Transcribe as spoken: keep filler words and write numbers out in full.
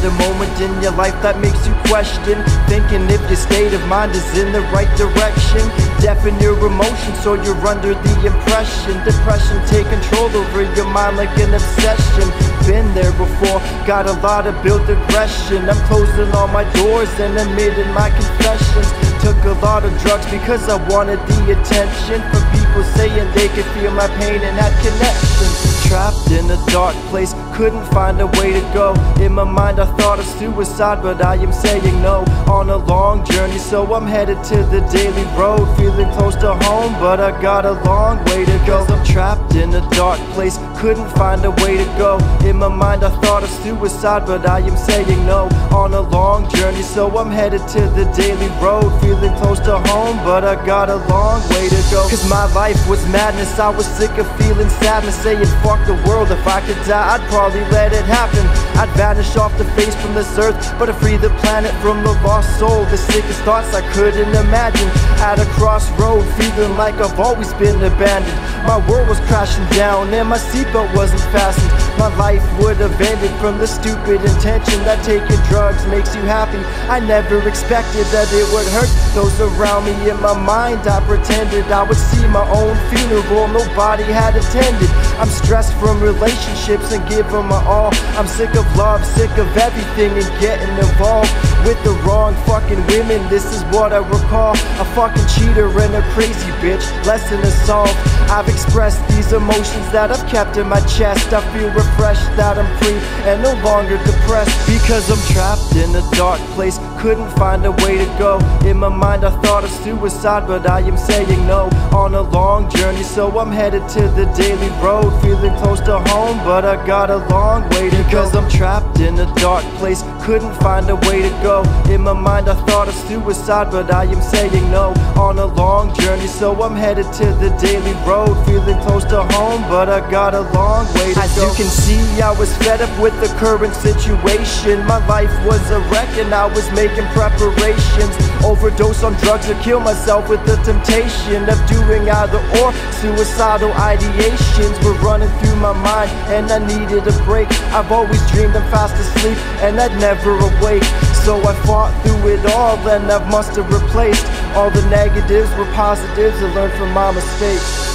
a moment in your life that makes you question, thinking if your state of mind is in the right direction. Deafen your emotions so you're under the impression. Depression take control over your mind like an obsession. Been there before, got a lot of built aggression. I'm closing all my doors and admitting my confessions. Took a lot of drugs because I wanted the attention from people saying they could feel my pain and had connections. Trapped in a dark place, couldn't find a way to go. In my mind I thought of suicide, but I am saying no. On a long journey, so I'm headed to the daily road. Feeling close to home, but I got a long way to go. I'm trapped in a dark place, couldn't find a way to go. In my mind I thought of suicide, but I am saying no. On a long journey, so I'm headed to the daily road. Feeling close to home, but I got a long way to go. Cause my life was madness, I was sick of feeling sadness. Saying fuck the world, if I could die I'd probably let it happen. I'd vanish off the face from this earth, but I'd free the planet from the lost soul. The sickest thoughts I couldn't imagine. At a crossroad, feeling like I've always been abandoned. My world was crashing down and my seatbelt wasn't fastened. My life would have ended from the stupid intention that taking drugs makes you happy. I never expected that it would hurt those around me. In my mind I pretended I would see my own funeral nobody had attended. I'm stressed from relationships and give them my all. I'm sick of love, sick of everything and getting involved with the wrong fucking women. This is what I recall. A fucking cheater and a crazy bitch, lesson is solved. I've expressed these emotions that I've kept in my chest. I feel refreshed that I'm free and no longer depressed. Because I'm trapped in a dark place, couldn't find a way to go. In my mind I thought of suicide, but I am saying no. On a long journey, so I'm headed to the daily road. Feeling close to home, but I got a long way to go. Because I'm trapped in a dark place, couldn't find a way to go. In my mind I thought of suicide, but I am saying no. On a long journey, so I'm headed to the daily road. Feeling close to home, but I got a long way to As go. As you can see, I was fed up with the current situation. My life was a wreck and I was making preparations. Overdose on drugs or kill myself with the temptation of doing either or. Suicidal ideations were running through my mind and I needed a break. I've always dreamed I'm fast asleep and I'd never awake. So I fought through it all and I must have replaced all the negatives with positives and learned from my mistakes.